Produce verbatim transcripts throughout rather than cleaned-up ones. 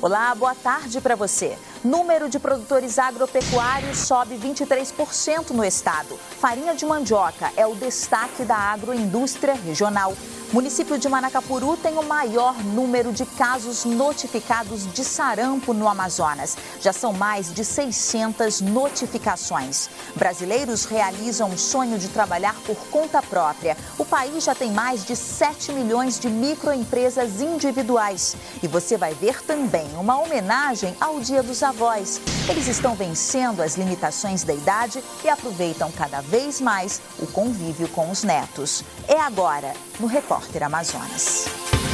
Olá, boa tarde para você. Número de produtores agropecuários sobe vinte e três por cento no estado. Farinha de mandioca é o destaque da agroindústria regional. Município de Manacapuru tem o maior número de casos notificados de sarampo no Amazonas. Já são mais de seiscentas notificações. Brasileiros realizam o sonho de trabalhar por conta própria. O país já tem mais de sete milhões de microempresas individuais. E você vai ver também uma homenagem ao Dia dos Avós. Eles estão vencendo as limitações da idade e aproveitam cada vez mais o convívio com os netos. É agora, no Repórter Amazonas.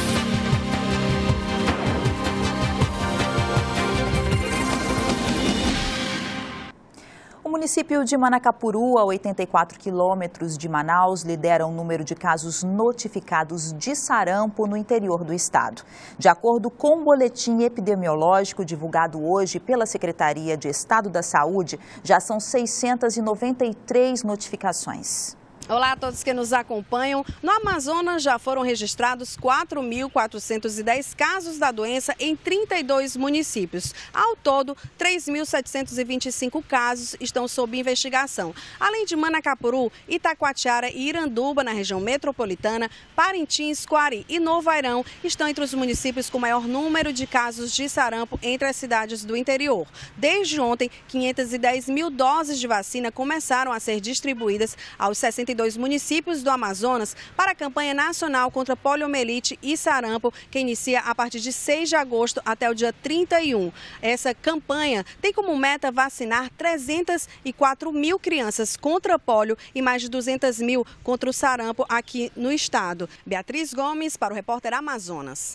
O município de Manacapuru, a oitenta e quatro quilômetros de Manaus, lidera o número de casos notificados de sarampo no interior do estado. De acordo com o boletim epidemiológico divulgado hoje pela Secretaria de Estado da Saúde, já são seiscentas e noventa e três notificações. Olá a todos que nos acompanham. No Amazonas já foram registrados quatro mil quatrocentos e dez casos da doença em trinta e dois municípios. Ao todo, três mil setecentos e vinte e cinco casos estão sob investigação. Além de Manacapuru, Itacoatiara e Iranduba, na região metropolitana, Parintins, Coari e Novo Airão estão entre os municípios com maior número de casos de sarampo entre as cidades do interior. Desde ontem, quinhentas e dez mil doses de vacina começaram a ser distribuídas aos sessenta e dois municípios do Amazonas para a campanha nacional contra poliomielite e sarampo, que inicia a partir de seis de agosto até o dia trinta e um. Essa campanha tem como meta vacinar trezentas e quatro mil crianças contra pólio e mais de duzentas mil contra o sarampo aqui no estado. Beatriz Gomes para o Repórter Amazonas.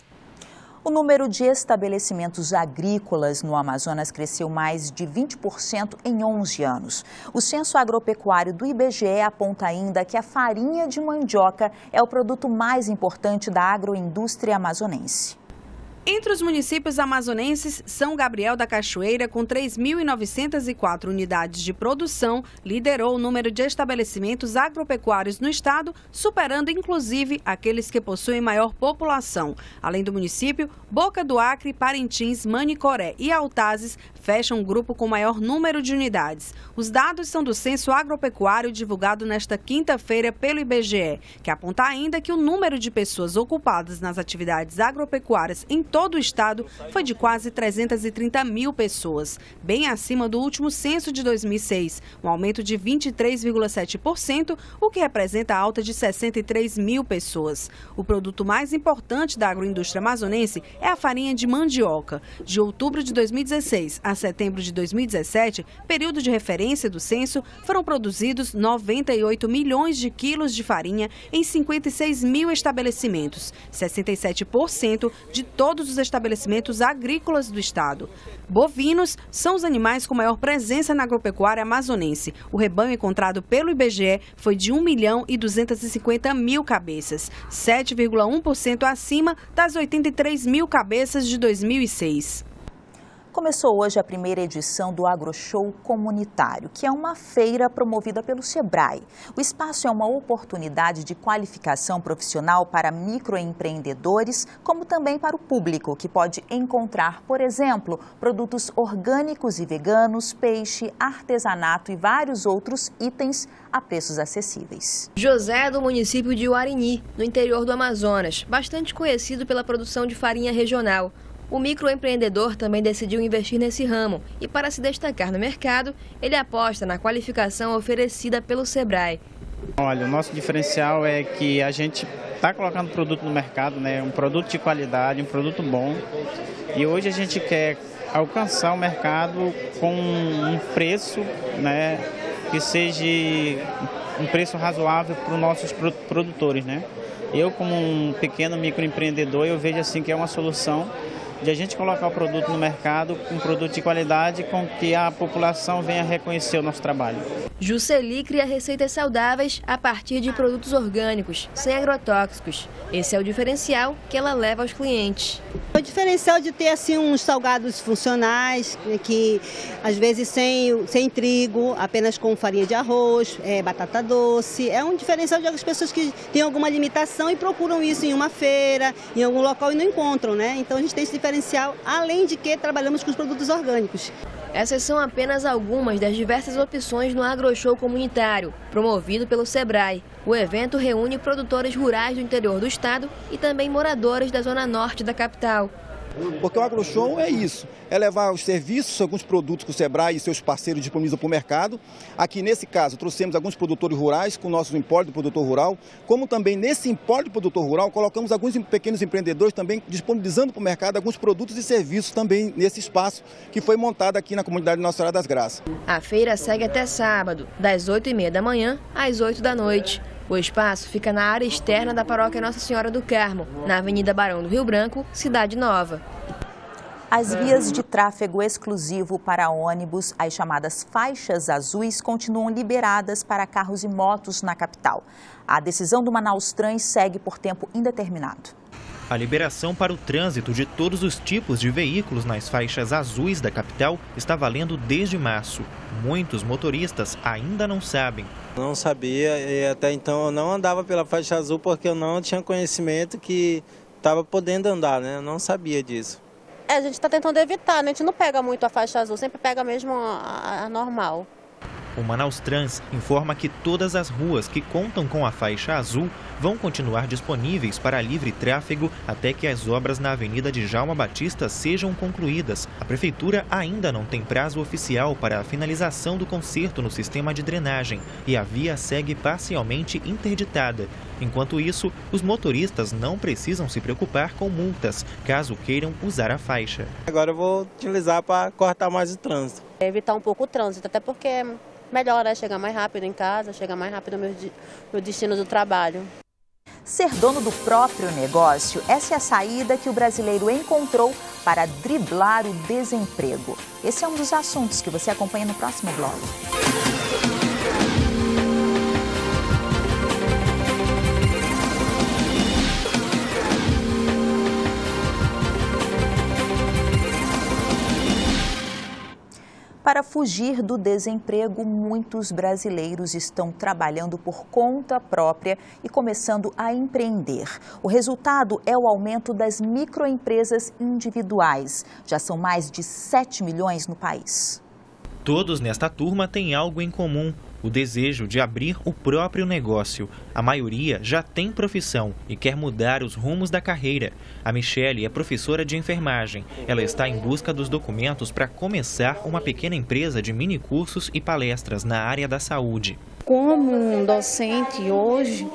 O número de estabelecimentos agrícolas no Amazonas cresceu mais de vinte por cento em onze anos. O Censo Agropecuário do I B G E aponta ainda que a farinha de mandioca é o produto mais importante da agroindústria amazonense. Entre os municípios amazonenses, São Gabriel da Cachoeira, com três mil novecentas e quatro unidades de produção, liderou o número de estabelecimentos agropecuários no estado, superando inclusive aqueles que possuem maior população. Além do município, Boca do Acre, Parintins, Manicoré e Altazes fecham um grupo com maior número de unidades. Os dados são do Censo Agropecuário divulgado nesta quinta-feira pelo I B G E, que aponta ainda que o número de pessoas ocupadas nas atividades agropecuárias em todo o estado foi de quase trezentas e trinta mil pessoas, bem acima do último censo de dois mil e seis, um aumento de vinte e três vírgula sete por cento, o que representa a alta de sessenta e três mil pessoas. O produto mais importante da agroindústria amazonense é a farinha de mandioca. De outubro de dois mil e dezesseis a setembro de dois mil e dezessete, período de referência do censo, foram produzidos noventa e oito milhões de quilos de farinha em cinquenta e seis mil estabelecimentos, sessenta e sete por cento de todos os estabelecimentos agrícolas do estado. Bovinos são os animais com maior presença na agropecuária amazonense. O rebanho encontrado pelo I B G E foi de um milhão e duzentas e cinquenta mil cabeças, sete vírgula um por cento acima das oitenta e três mil cabeças de dois mil e seis. Começou hoje a primeira edição do AgroShow Comunitário, que é uma feira promovida pelo Sebrae. O espaço é uma oportunidade de qualificação profissional para microempreendedores, como também para o público, que pode encontrar, por exemplo, produtos orgânicos e veganos, peixe, artesanato e vários outros itens a preços acessíveis. José é do município de Uarini, no interior do Amazonas, bastante conhecido pela produção de farinha regional. O microempreendedor também decidiu investir nesse ramo e, para se destacar no mercado, ele aposta na qualificação oferecida pelo Sebrae. Olha, o nosso diferencial é que a gente está colocando produto no mercado, né? Um produto de qualidade, um produto bom. E hoje a gente quer alcançar o mercado com um preço, né, que seja um preço razoável para os nossos produtores, né? Eu, como um pequeno microempreendedor, eu vejo assim que é uma solução de a gente colocar o produto no mercado, um produto de qualidade com que a população venha reconhecer o nosso trabalho. Jusceli cria receitas saudáveis a partir de produtos orgânicos, sem agrotóxicos. Esse é o diferencial que ela leva aos clientes. O diferencial de ter assim uns salgados funcionais, que às vezes sem, sem trigo, apenas com farinha de arroz, é, batata doce. É um diferencial de algumas pessoas que têm alguma limitação e procuram isso em uma feira, em algum local e não encontram, né? Então a gente tem esse diferencial, além de que trabalhamos com os produtos orgânicos. Essas são apenas algumas das diversas opções no AgroShow comunitário, promovido pelo Sebrae. O evento reúne produtores rurais do interior do estado e também moradores da zona norte da capital. Porque o AgroShow é isso, é levar os serviços, alguns produtos que o Sebrae e seus parceiros disponibilizam para o mercado. Aqui, nesse caso, trouxemos alguns produtores rurais com o nosso empório do produtor rural, como também nesse empório do produtor rural, colocamos alguns pequenos empreendedores também disponibilizando para o mercado alguns produtos e serviços também nesse espaço que foi montado aqui na comunidade Nossa Senhora das Graças. A feira segue até sábado, das oito e meia da manhã às oito da noite. O espaço fica na área externa da paróquia Nossa Senhora do Carmo, na Avenida Barão do Rio Branco, Cidade Nova. As vias de tráfego exclusivo para ônibus, as chamadas faixas azuis, continuam liberadas para carros e motos na capital. A decisão do Manaus Trans segue por tempo indeterminado. A liberação para o trânsito de todos os tipos de veículos nas faixas azuis da capital está valendo desde março. Muitos motoristas ainda não sabem. Não sabia e até então eu não andava pela faixa azul porque eu não tinha conhecimento que estava podendo andar, né? Eu não sabia disso. É, a gente está tentando evitar, né? A gente não pega muito a faixa azul, sempre pega mesmo a, a normal. O Manaus Trans informa que todas as ruas que contam com a faixa azul vão continuar disponíveis para livre tráfego até que as obras na Avenida Djalma Batista sejam concluídas. A Prefeitura ainda não tem prazo oficial para a finalização do conserto no sistema de drenagem e a via segue parcialmente interditada. Enquanto isso, os motoristas não precisam se preocupar com multas, caso queiram usar a faixa. Agora eu vou utilizar para cortar mais o trânsito. Evitar um pouco o trânsito, até porque é melhor, né? Chegar mais rápido em casa, chegar mais rápido no meu, no destino do trabalho. Ser dono do próprio negócio, essa é a saída que o brasileiro encontrou para driblar o desemprego. Esse é um dos assuntos que você acompanha no próximo bloco. Para fugir do desemprego, muitos brasileiros estão trabalhando por conta própria e começando a empreender. O resultado é o aumento das microempresas individuais. Já são mais de sete milhões no país. Todos nesta turma têm algo em comum: o desejo de abrir o próprio negócio. A maioria já tem profissão e quer mudar os rumos da carreira. A Michele é professora de enfermagem. Ela está em busca dos documentos para começar uma pequena empresa de minicursos e palestras na área da saúde. Como um docente hoje,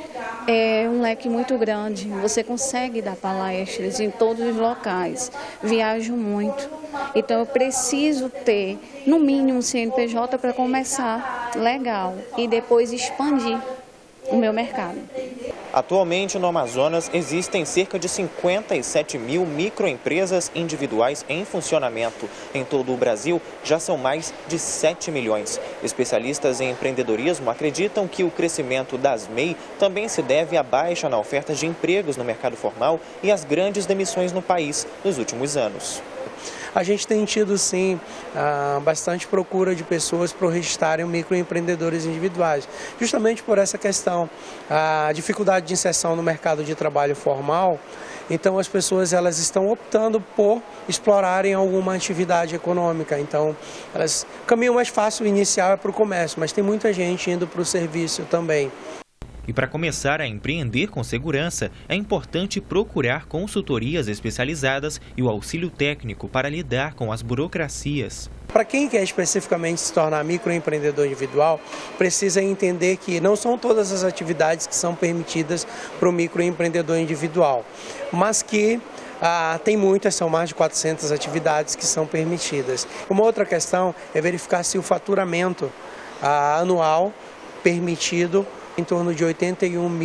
é um leque muito grande. Você consegue dar palestras em todos os locais. Viajo muito. Então eu preciso ter, no mínimo, um C N P J para começar legal e depois expandir o meu mercado. Atualmente no Amazonas existem cerca de cinquenta e sete mil microempresas individuais em funcionamento. Em todo o Brasil já são mais de sete milhões. Especialistas em empreendedorismo acreditam que o crescimento das M E I também se deve à baixa na oferta de empregos no mercado formal e às grandes demissões no país nos últimos anos. A gente tem tido, sim, bastante procura de pessoas para registrarem microempreendedores individuais, justamente por essa questão, a dificuldade de inserção no mercado de trabalho formal. Então as pessoas elas estão optando por explorarem alguma atividade econômica. Então elas, o caminho mais fácil inicial é para o comércio, mas tem muita gente indo para o serviço também. E para começar a empreender com segurança, é importante procurar consultorias especializadas e o auxílio técnico para lidar com as burocracias. Para quem quer especificamente se tornar microempreendedor individual, precisa entender que não são todas as atividades que são permitidas para o microempreendedor individual, mas que ah, tem muitas, são mais de quatrocentas atividades que são permitidas. Uma outra questão é verificar se o faturamento ah, anual permitido em torno de oitenta e um mil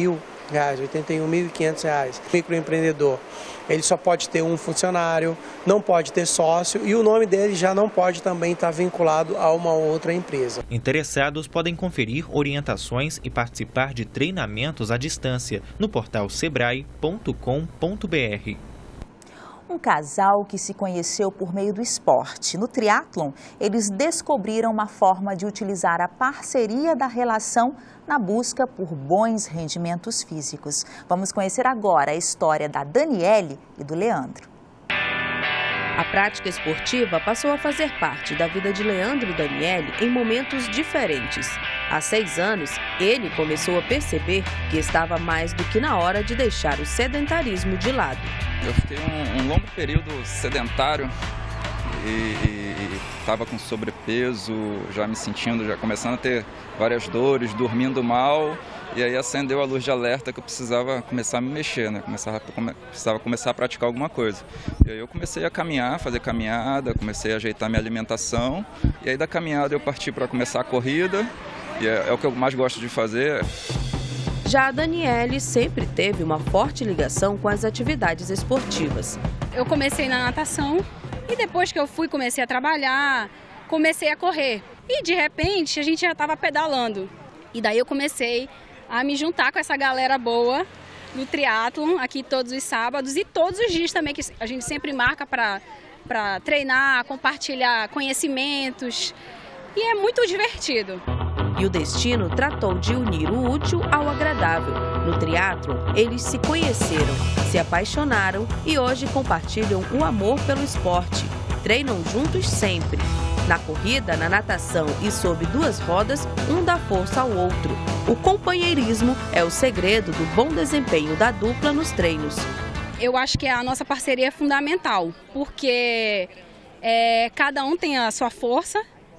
reais, oitenta e um mil e quinhentos reais. O microempreendedor, ele só pode ter um funcionário, não pode ter sócio e o nome dele já não pode também estar vinculado a uma outra empresa. Interessados podem conferir orientações e participar de treinamentos à distância no portal sebrae ponto com ponto br. Um casal que se conheceu por meio do esporte. No triatlon, eles descobriram uma forma de utilizar a parceria da relação na busca por bons rendimentos físicos. Vamos conhecer agora a história da Daniele e do Leandro. A prática esportiva passou a fazer parte da vida de Leandro e Daniele em momentos diferentes. Há seis anos, ele começou a perceber que estava mais do que na hora de deixar o sedentarismo de lado. Eu fiquei um, um longo período sedentário e estava com sobrepeso, já me sentindo, já começando a ter várias dores, dormindo mal. E aí acendeu a luz de alerta que eu precisava começar a me mexer, né? Começava, come, precisava começar a praticar alguma coisa. E aí eu comecei a caminhar, fazer caminhada, comecei a ajeitar minha alimentação. E aí da caminhada eu parti para começar a corrida, e é, é o que eu mais gosto de fazer. Já a Daniele sempre teve uma forte ligação com as atividades esportivas. Eu comecei na natação e depois que eu fui, comecei a trabalhar, comecei a correr. E de repente a gente já estava pedalando. E daí eu comecei a me juntar com essa galera boa do triatlon aqui todos os sábados e todos os dias também, que a gente sempre marca para para treinar, compartilhar conhecimentos, e é muito divertido. E o destino tratou de unir o útil ao agradável. No triatlon, eles se conheceram, se apaixonaram e hoje compartilham o amor pelo esporte. Treinam juntos sempre. Na corrida, na natação e sob duas rodas, um dá força ao outro. O companheirismo é o segredo do bom desempenho da dupla nos treinos. Eu acho que a nossa parceria é fundamental, porque é, cada um tem a sua força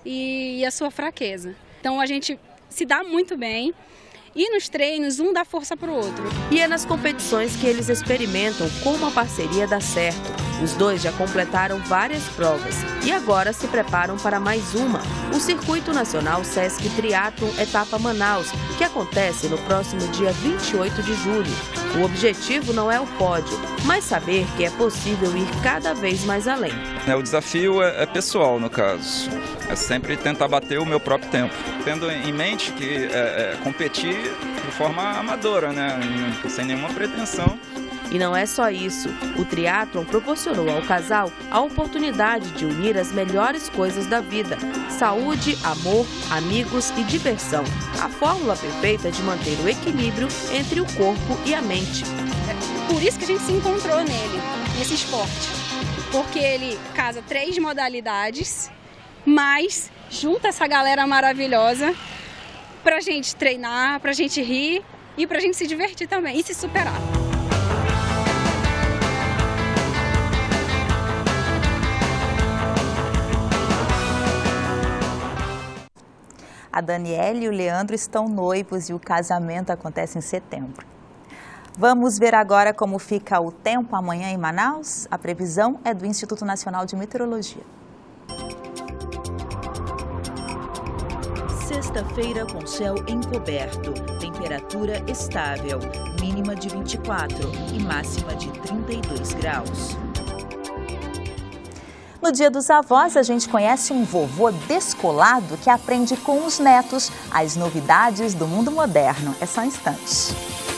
e a sua fraqueza. Então a gente se dá muito bem e nos treinos um dá força para o outro. E é nas competições que eles experimentam como a parceria dá certo. Os dois já completaram várias provas e agora se preparam para mais uma, o Circuito Nacional Sesc Triatlon Etapa Manaus, que acontece no próximo dia vinte e oito de julho. O objetivo não é o pódio, mas saber que é possível ir cada vez mais além. O desafio é, é pessoal, no caso. É sempre tentar bater o meu próprio tempo. Tendo em mente que é, é competir de forma amadora, né? Sem nenhuma pretensão. E não é só isso. O triatlon proporcionou ao casal a oportunidade de unir as melhores coisas da vida: saúde, amor, amigos e diversão. A fórmula perfeita de manter o equilíbrio entre o corpo e a mente. É por isso que a gente se encontrou nele, nesse esporte. Porque ele casa três modalidades, mas junta essa galera maravilhosa pra gente treinar, pra gente rir e pra gente se divertir também e se superar. A Daniele e o Leandro estão noivos e o casamento acontece em setembro. Vamos ver agora como fica o tempo amanhã em Manaus? A previsão é do Instituto Nacional de Meteorologia. Sexta-feira com céu encoberto, temperatura estável, mínima de vinte e quatro e máxima de trinta e dois graus. No Dia dos Avós, a gente conhece um vovô descolado que aprende com os netos as novidades do mundo moderno. É só instantes.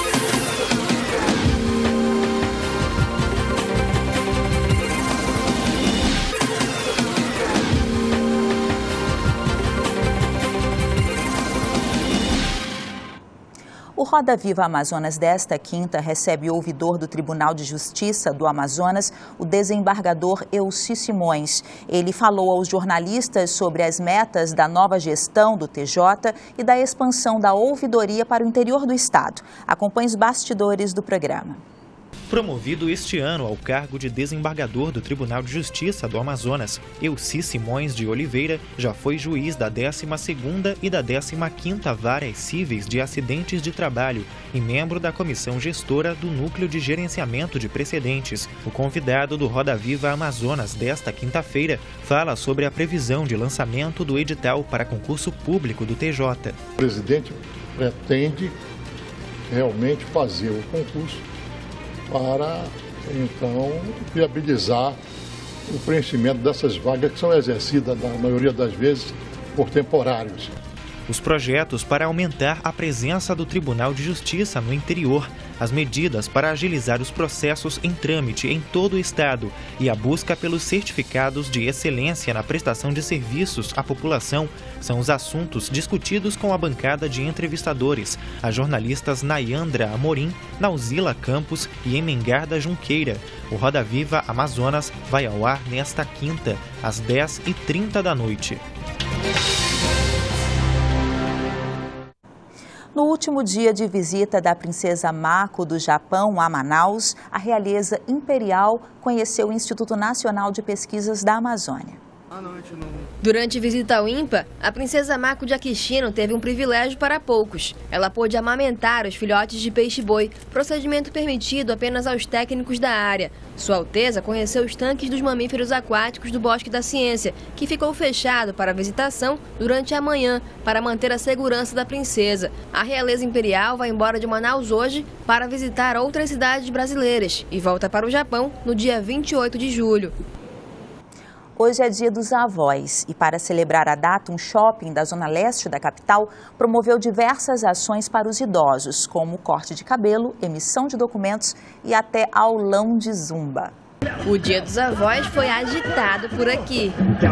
O Roda Viva Amazonas desta quinta recebe o ouvidor do Tribunal de Justiça do Amazonas, o desembargador Elci Simões. Ele falou aos jornalistas sobre as metas da nova gestão do T J e da expansão da ouvidoria para o interior do estado. Acompanhe os bastidores do programa. Promovido este ano ao cargo de desembargador do Tribunal de Justiça do Amazonas, Elci Simões de Oliveira já foi juiz da décima segunda e da décima quinta Varas Cíveis de Acidentes de Trabalho e membro da comissão gestora do Núcleo de Gerenciamento de Precedentes. O convidado do Roda Viva Amazonas desta quinta-feira fala sobre a previsão de lançamento do edital para concurso público do T J. O presidente pretende realmente fazer o concurso para, então, viabilizar o preenchimento dessas vagas que são exercidas, na maioria das vezes, por temporários. Os projetos para aumentar a presença do Tribunal de Justiça no interior, as medidas para agilizar os processos em trâmite em todo o estado e a busca pelos certificados de excelência na prestação de serviços à população são os assuntos discutidos com a bancada de entrevistadores, as jornalistas Nayandra Amorim, Nauzila Campos e Emengarda Junqueira. O Roda Viva Amazonas vai ao ar nesta quinta, às dez e trinta da noite. No último dia de visita da princesa Mako do Japão a Manaus, a realeza imperial conheceu o Instituto Nacional de Pesquisas da Amazônia. Durante visita ao INPA, a princesa Mako de Akishino teve um privilégio para poucos. Ela pôde amamentar os filhotes de peixe-boi, procedimento permitido apenas aos técnicos da área. Sua Alteza conheceu os tanques dos mamíferos aquáticos do Bosque da Ciência, que ficou fechado para visitação durante a manhã, para manter a segurança da princesa. A realeza imperial vai embora de Manaus hoje para visitar outras cidades brasileiras e volta para o Japão no dia vinte e oito de julho. Hoje é dia dos avós e, para celebrar a data, um shopping da zona leste da capital promoveu diversas ações para os idosos, como corte de cabelo, emissão de documentos e até aulão de zumba. O Dia dos Avós foi agitado por aqui.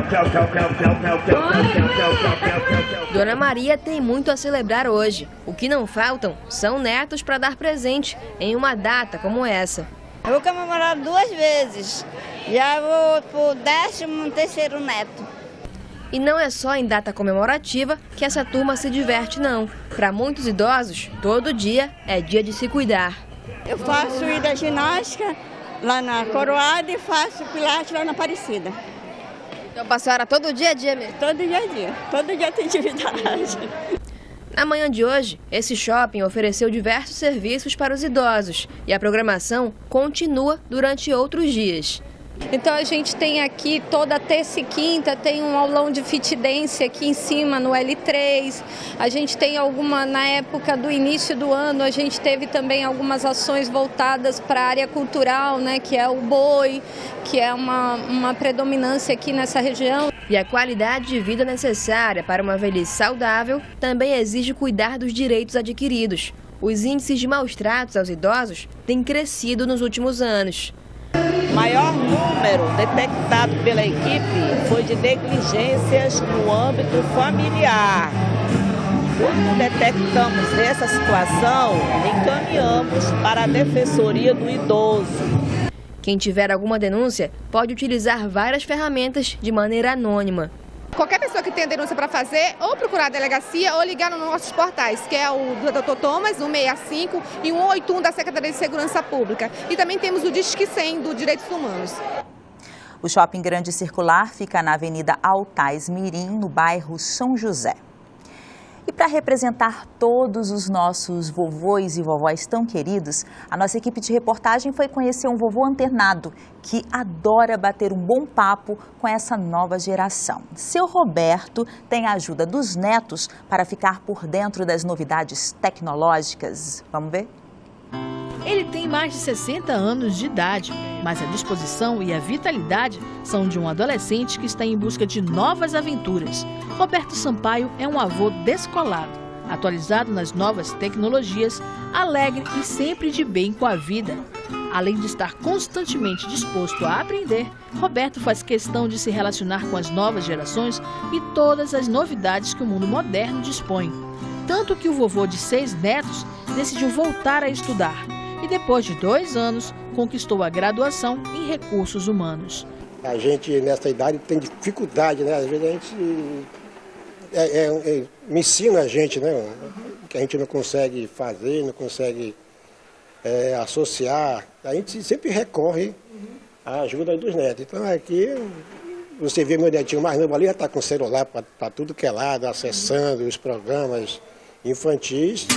Dona Maria tem muito a celebrar hoje. O que não faltam são netos para dar presente em uma data como essa. Eu vou comemorar duas vezes. Já vou pro décimo terceiro neto. E não é só em data comemorativa que essa turma se diverte, não. Para muitos idosos, todo dia é dia de se cuidar. Eu faço hidroginástica lá na Coroada e faço pilates lá na Aparecida. Então, para a senhora, todo dia a dia mesmo? Todo dia a dia. Todo dia tem atividade. Na manhã de hoje, esse shopping ofereceu diversos serviços para os idosos e a programação continua durante outros dias. Então a gente tem aqui toda terça e quinta, tem um aulão de fit dance aqui em cima no L três. A gente tem alguma, na época do início do ano, a gente teve também algumas ações voltadas para a área cultural, né, que é o boi, que é uma, uma predominância aqui nessa região. E a qualidade de vida necessária para uma velhice saudável também exige cuidar dos direitos adquiridos. Os índices de maus tratos aos idosos têm crescido nos últimos anos. O maior número detectado pela equipe foi de negligências no âmbito familiar. Quando detectamos essa situação, encaminhamos para a Defensoria do Idoso. Quem tiver alguma denúncia pode utilizar várias ferramentas de maneira anônima. Qualquer pessoa que tenha denúncia para fazer, ou procurar a delegacia ou ligar nos nossos portais, que é o do doutor Thomas, um seis cinco, e um oito um da Secretaria de Segurança Pública. E também temos o Disque cem do Direitos Humanos. O Shopping Grande Circular fica na Avenida Altais Mirim, no bairro São José. E para representar todos os nossos vovôs e vovós tão queridos, a nossa equipe de reportagem foi conhecer um vovô antenado que adora bater um bom papo com essa nova geração. Seu Roberto tem a ajuda dos netos para ficar por dentro das novidades tecnológicas. Vamos ver? Ele tem mais de sessenta anos de idade, mas a disposição e a vitalidade são de um adolescente que está em busca de novas aventuras. Roberto Sampaio é um avô descolado, atualizado nas novas tecnologias, alegre e sempre de bem com a vida. Além de estar constantemente disposto a aprender, Roberto faz questão de se relacionar com as novas gerações e todas as novidades que o mundo moderno dispõe. Tanto que o vovô de seis netos decidiu voltar a estudar. E depois de dois anos, conquistou a graduação em Recursos Humanos. A gente, nessa idade, tem dificuldade, né? Às vezes a gente é, é, é, me ensina a gente, né? Que a gente não consegue fazer, não consegue é, associar. A gente sempre recorre à ajuda dos netos. Então aqui, você vê meu netinho mais novo ali, já está com o celular para tudo que é lado, acessando os programas infantis.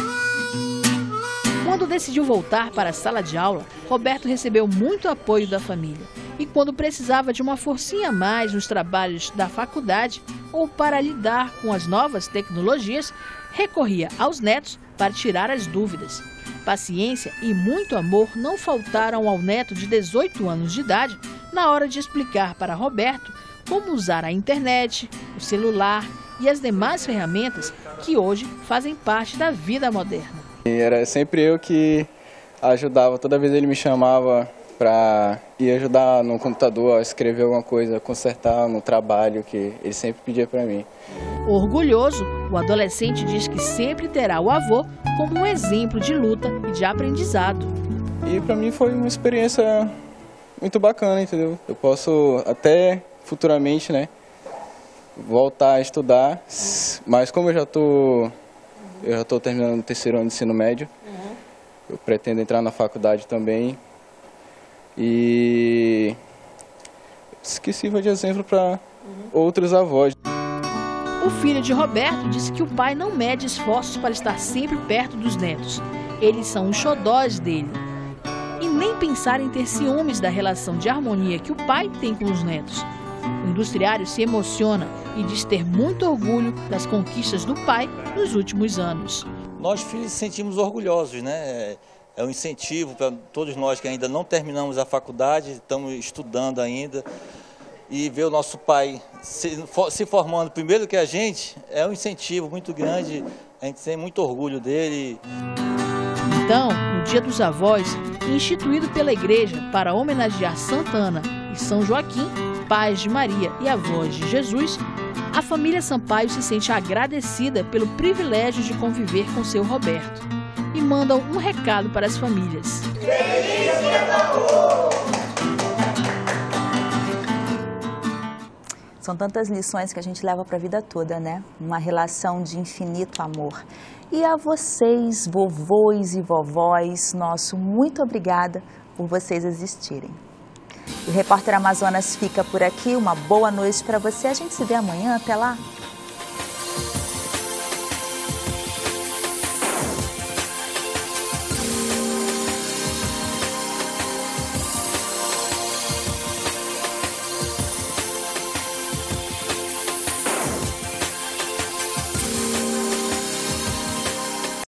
Quando decidiu voltar para a sala de aula, Roberto recebeu muito apoio da família. E quando precisava de uma forcinha a mais nos trabalhos da faculdade ou para lidar com as novas tecnologias, recorria aos netos para tirar as dúvidas. Paciência e muito amor não faltaram ao neto de dezoito anos de idade na hora de explicar para Roberto como usar a internet, o celular e as demais ferramentas que hoje fazem parte da vida moderna. E era sempre eu que ajudava, toda vez ele me chamava para ir ajudar no computador, a escrever alguma coisa, consertar no trabalho, que ele sempre pedia para mim. Orgulhoso, o adolescente diz que sempre terá o avô como um exemplo de luta e de aprendizado. E para mim foi uma experiência muito bacana, entendeu? Eu posso até futuramente, né, voltar a estudar, mas como eu já tô, eu já estou terminando o terceiro ano de ensino médio, uhum. eu pretendo entrar na faculdade também. E que sirva de exemplo para uhum. outros avós. O filho de Roberto disse que o pai não mede esforços para estar sempre perto dos netos. Eles são os xodós dele. E nem pensar em ter ciúmes da relação de harmonia que o pai tem com os netos. O industriário se emociona e diz ter muito orgulho das conquistas do pai nos últimos anos. Nós filhos nos sentimos orgulhosos, né? É um incentivo para todos nós que ainda não terminamos a faculdade, estamos estudando ainda, e ver o nosso pai se, se formando primeiro que a gente, é um incentivo muito grande, a gente tem muito orgulho dele. Então, no Dia dos Avós, instituído pela igreja para homenagear Santa Ana e São Joaquim, pais de Maria e avós de Jesus, a família Sampaio se sente agradecida pelo privilégio de conviver com seu Roberto. E mandam um recado para as famílias. Feliz Dia do Avô! São tantas lições que a gente leva para a vida toda, né? Uma relação de infinito amor. E a vocês, vovôs e vovós, nosso muito obrigada por vocês existirem. O Repórter Amazonas fica por aqui. Uma boa noite para você. A gente se vê amanhã. Até lá.